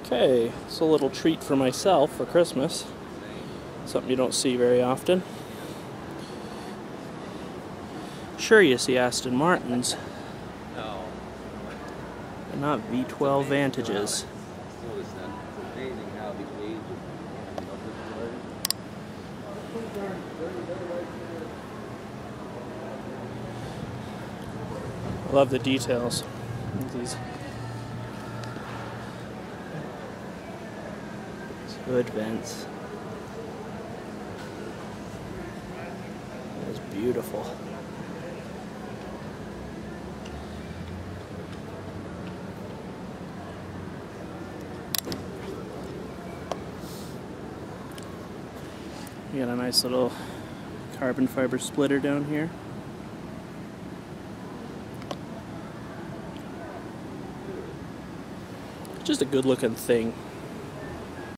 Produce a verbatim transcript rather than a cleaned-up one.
Okay, it's a little treat for myself for Christmas. Something you don't see very often. Sure, you see Aston Martins, but not V twelve Vantages. I love the details. These hood vents. It's beautiful. You got a nice little carbon fiber splitter down here. Just a good looking thing.